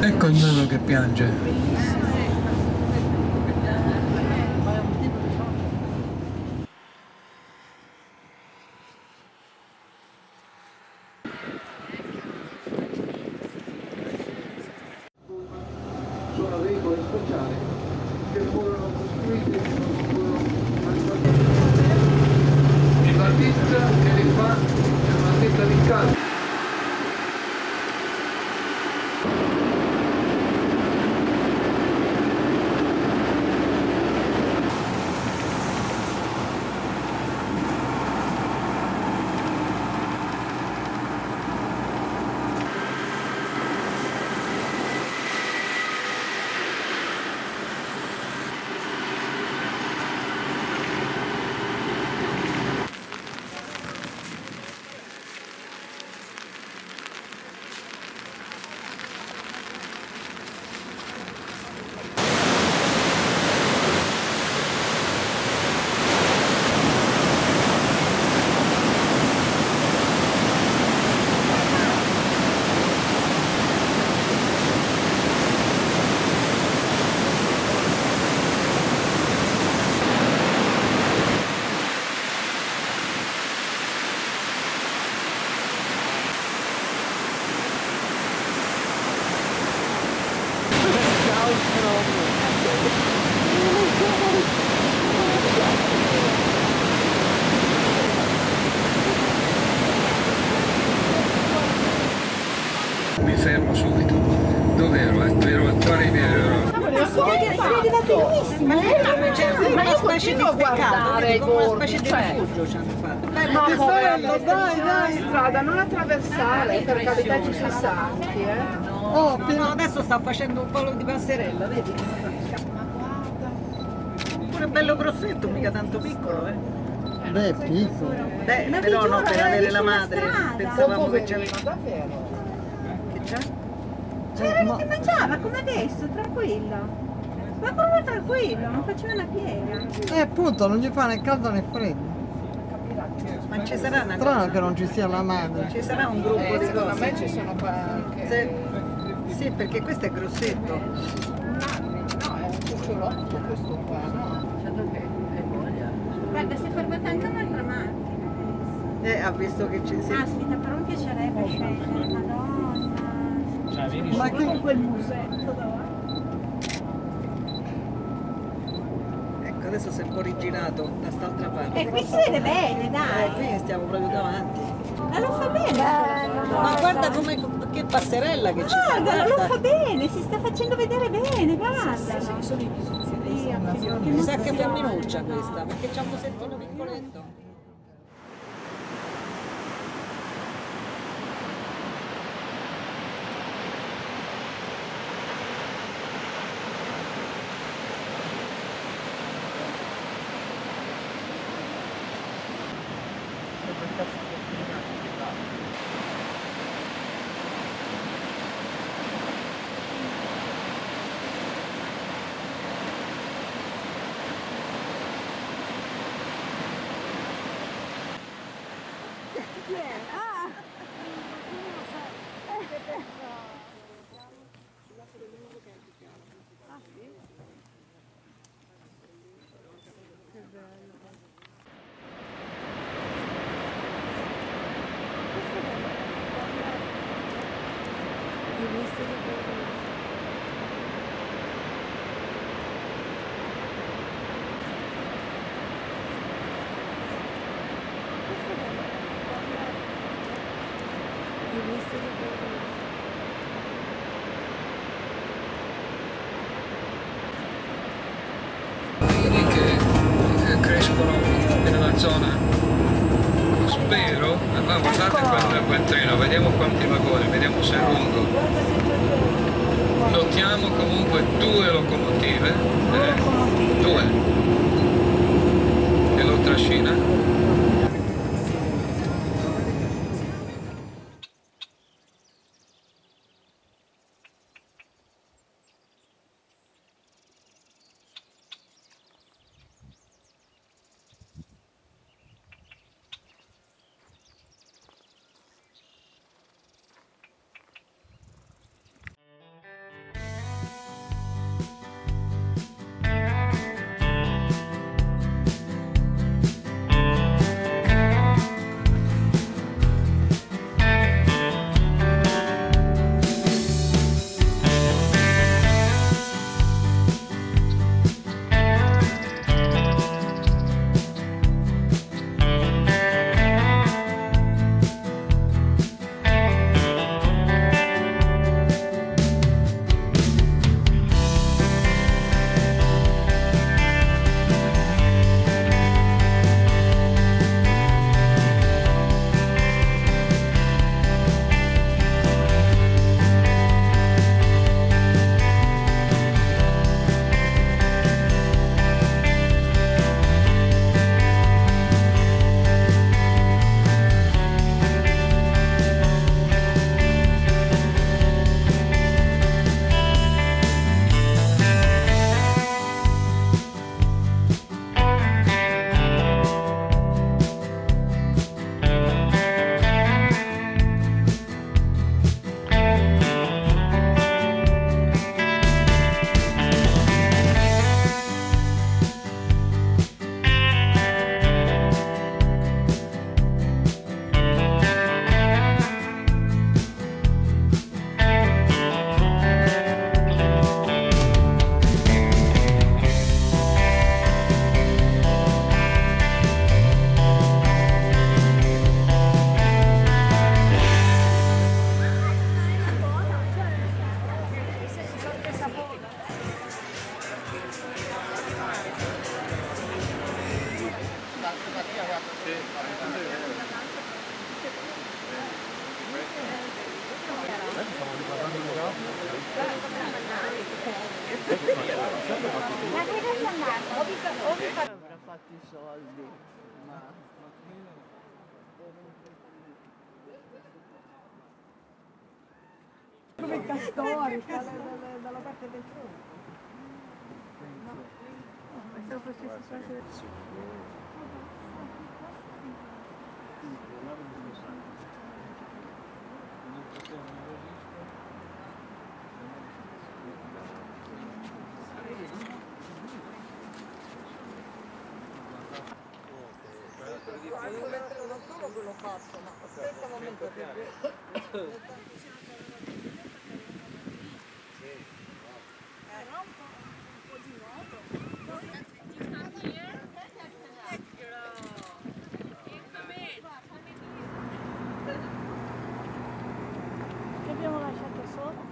Ecco il nano che piange. Sono veicoli speciali che furono costruiti la ditta che li fa è una ditta di calcio. Mi fermo subito. Dov'ero? Ero al Clariviero. Sono diventati lunghissimi, Una specie di steccato, vedi, come una specie di rifugio ci hanno fatto. no, bello, dai, strada, non attraversare, per carità ci sono santi, Oh, no, adesso sta facendo un po' di passerella, vedi? Pure bello grossetto, mica tanto piccolo, Beh, è piccolo. Però no, per avere la madre, pensavamo che c'aveva. davvero. Che c'è? C'era che mangiava come adesso, tranquillo. Ma come tranquillo, non faceva una piega. Appunto, non gli fa né caldo né freddo. Ma ci sarà una Strano cosa? che non ci sia la madre. Ci sarà un gruppo di Secondo me cose? ci sono qua anche... Sì, perché questo è grossetto. No, è un cucciolotto questo qua, no? Guarda, si è fermata anche un'altra macchina. Ha visto che ci si... Aspetta, però mi piacerebbe scendere, madonna. Ma che... Quel musetto davanti. Ecco, adesso si è un po' rigirato da st'altra parte. E qui si vede bene, dai. Qui stiamo proprio davanti. Ma lo fa bene. Ma guarda come, che passerella che ci fa. Guarda, lo fa bene, si sta facendo vedere bene, guarda. Sono i musicisti. Mi sa che è femminuccia questa, perché c'ha un musettino piccoletto. Che crescono nella zona, spero. Ma guardate quel treno, vediamo quanti vagoni, vediamo se è lungo. Notiamo comunque 2 locomotive, 2, che lo trascina. Avrà fatto i soldi, ma... Come castori, dalla parte del tronco. Non solo quello fatto, ma aspetta un momento Che abbiamo lasciato solo?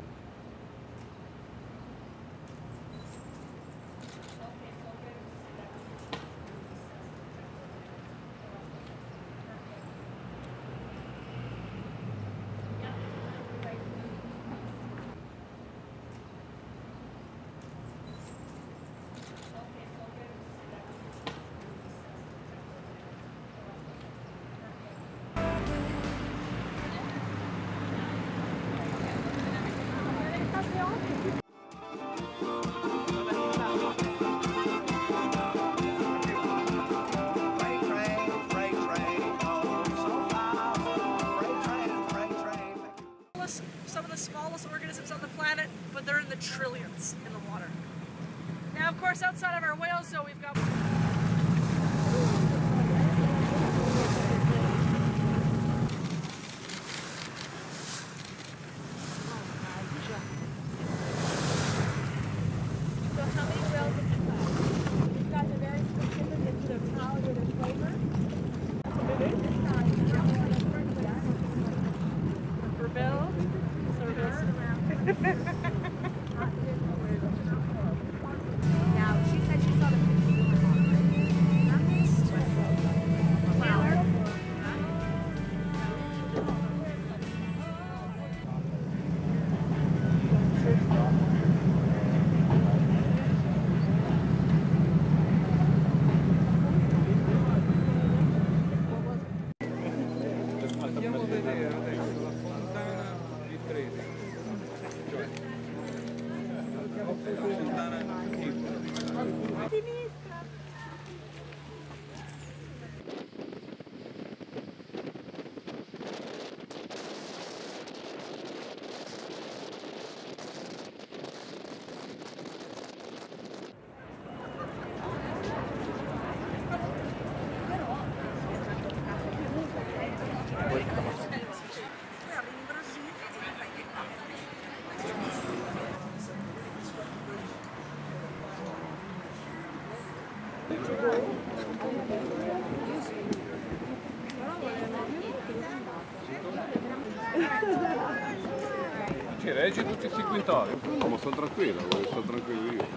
Some of the smallest organisms on the planet, but they're in the trillions in the water. Now, of course, outside of our whales, so we've got... So how many whales have you got? These guys are very specific into their powder, their flavor. For Bill? Now, she said she saw the Andiamo a vedere adesso la fontana di Tredi, cioè la fontana tipo. a sinistra. Ci reggi tutti questi quintali? No, ma sono tranquillo, sto tranquillo io.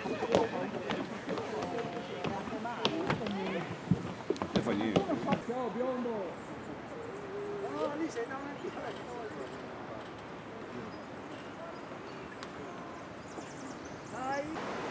Non fa niente. Ciao biondo! Oh, lì sei davanti alla cosa. Dai!